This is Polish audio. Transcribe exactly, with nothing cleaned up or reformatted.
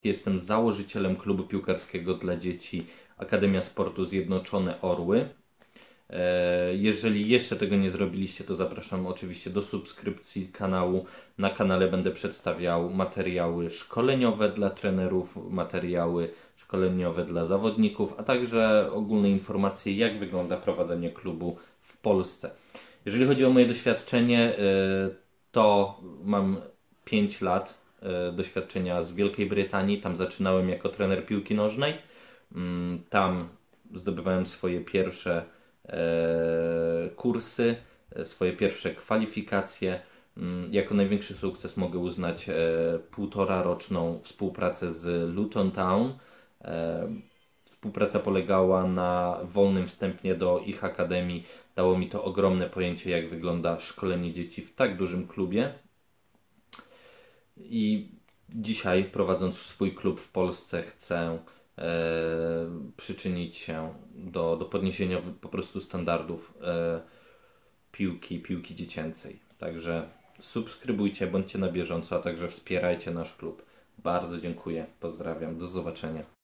Jestem założycielem klubu piłkarskiego dla dzieci Akademia Sportu Zjednoczone Orły. Jeżeli jeszcze tego nie zrobiliście, to zapraszam oczywiście do subskrypcji kanału. Na kanale będę przedstawiał materiały szkoleniowe dla trenerów, materiały szkoleniowe dla zawodników, a także ogólne informacje, jak wygląda prowadzenie klubu w Polsce. Jeżeli chodzi o moje doświadczenie, to mam pięć lat doświadczenia z Wielkiej Brytanii. Tam zaczynałem jako trener piłki nożnej. Tam zdobywałem swoje pierwsze kursy, swoje pierwsze kwalifikacje. Jako największy sukces mogę uznać półtora roczną współpracę z Luton Town. Współpraca polegała na wolnym wstępie do ich akademii. Dało mi to ogromne pojęcie, jak wygląda szkolenie dzieci w tak dużym klubie. I dzisiaj, prowadząc swój klub w Polsce, chcę e, przyczynić się do, do podniesienia po prostu standardów e, piłki, piłki dziecięcej. Także subskrybujcie, bądźcie na bieżąco, a także wspierajcie nasz klub. Bardzo dziękuję, pozdrawiam, do zobaczenia.